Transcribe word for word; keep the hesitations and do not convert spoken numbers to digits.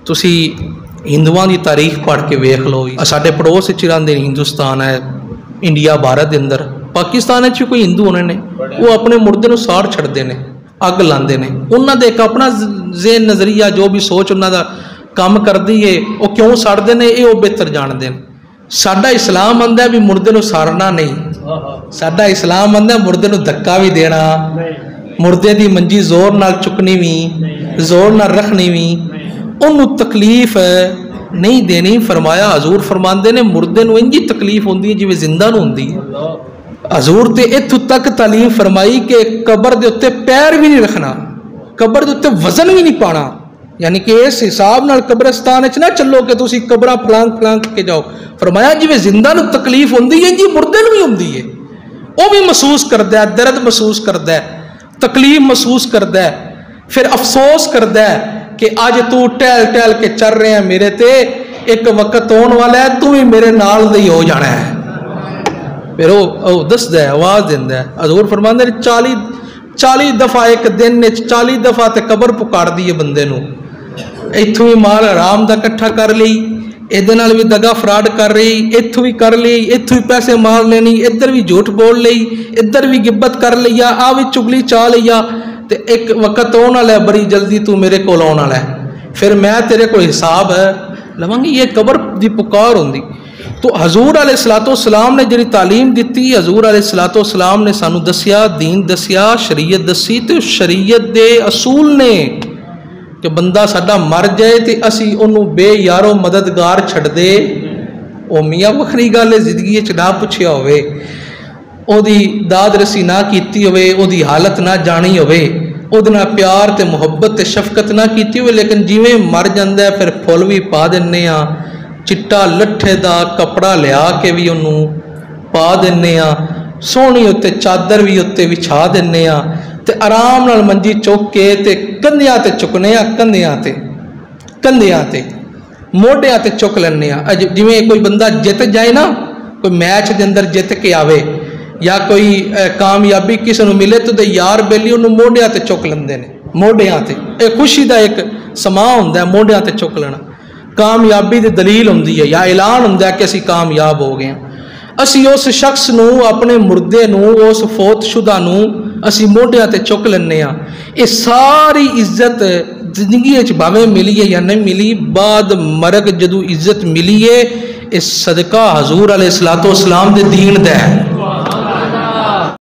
तुसी हिंदुओं की तारीख पढ़ के वेख लो। साडे पड़ोस च रहिंदे हिंदुस्तान है, इंडिया भारत के अंदर, पाकिस्तान च कोई हिंदू होने ने वो अपने मुर्दे नूं साड़ छड्डदे ने, अग लांदे ने। उन्हां दे एक अपना ज़हन नज़रिया जो भी सोच उन्हां दा काम करदी है, वो क्यों साड़दे ने ये वो बेहतर जानते हैं। साडा इस्लाम आंदा भी मुर्दे नूं साड़ना नहीं, साडा इस्लाम आंदा मुर्दे नूं धक्का भी देना, मुर्दे दी मंजी जोर नाल चुकनी भी, जोर नाल रखनी भी, उन्होंने तकलीफ नहीं देनी। फरमाया हजूर फरमाते ने मुर्दे नूं इंजी तकलीफ होंदी है जिवें जिंदा नूं होंदी है। हजूर ते इत्थों तक तालीम फरमाई कि कबर दे उत्ते पैर भी नहीं रखना, कबर दे उत्ते वजन भी नहीं पाना। यानी कि इस हिसाब नाल कब्रिस्तान च ना चलो कि तुसीं कबरां फलांग फलांग के जाओ। फरमाया जिवें जिंदा नूं तकलीफ होंदी है इंजी मुर्दे नूं भी होंदी है। वह भी महसूस करदा है, दर्द महसूस करदा है, तकलीफ महसूस करदा है, फिर अफसोस करदा है कि अज तू टहल टहल के चल रहे हैं मेरे ते, एक वक्त आने वाला है तू भी मेरे नाल दे हो जाना है। फिर वो दसदा है, आवाज़ दिंदा है। हजूर फरमांदे ने चाली चाली दफा एक दिन ने चाली दफा ते कबर पुकार दी है बंदे नूं। इत्थों भी माल हराम दा इकट्ठा कर लई, इहदे नाल भी दगा फ्रॉड कर रही, इत्थों भी कर ली, इत्थों भी पैसे मार लेनी, इधर भी झूठ बोल लई, इधर भी गिब्बत कर लिया, आ भी चुगली चा लिया। तो एक वक्त आने वाला है बड़ी जल्दी तू मेरे को आने वाला है, फिर मैं तेरे को हिसाब लवांगी। ये कबर की पुकार होंदी। तो हजूर अलैहिस्सलातु वस्सलाम ने जी तालीम दी, हजूर अलैहिस्सलातु वस्सलाम ने सानू दसिया, दीन दसिया, शरीयत दसी। तो शरीयत दे असूल ने कि बंदा साडा मर जाए तो असी उन्हों बेयारो मददगार छड़ दे, ओ मियाँ वखरी गल है, जिंदगी च ना पुछया होवे, ओदी दाद रसी ना कीती होवे, ओदी हालत ना जानी होवे, ओदे नाल प्यार ते मुहब्बत ते शफकत ना कीती होवे, लेकिन जिवें मर जांदा है फिर फुल भी पा दिन्ने आ, चिट्टा लट्ठे दा कपड़ा लिया के भी उन्हों पा दिन्ने आ, सोहनी उत्ते चादर भी उत्ते विछा दिन्ने आ, ते आराम नाल मंजी चुक के ते कंधियां ते चुकने आ, कंधियां ते कंधियां ते मोढियां ते चुक लैने आ। जिवें कोई बंदा जित जाए ना, कोई मैच के अंदर जित के आवे या कोई कामयाबी किसी को मिले तो यार बेली उन्होंने मोढियां ते चुक लेंदे ने, मोढियां ते। एक खुशी का एक समा हुंदा है मोढियां ते चुक लेना, कामयाबी की दलील हुंदी है या ऐलान हुंदा है कि असीं कामयाब हो गए। असी उस शख्स नूं, अपने मुर्दे नूं, उस फौतशुदा नूं असी मोढियां ते चुक लैने आ। ये सारी इज्जत जिंदगी भावें मिली है या नहीं मिली, बाद मरग जदों इज्जत मिली है, इस सदका हजूर अलैहिस्सलातु वस्सलाम दे दीन दा है।